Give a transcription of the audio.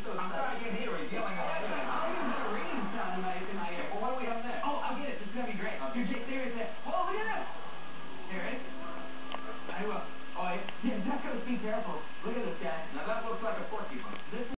so excited. I'm trying to get here. He's yelling at me. I even got a ringing sound in my ear. Well, what do we have next? Oh, I'll get it. This is going to be great. Okay. You're just serious there. Oh, look at this. Here it is. I will. Oh, yeah, Duckos, be careful. Look at this guy. Now that looks like a porcupine. This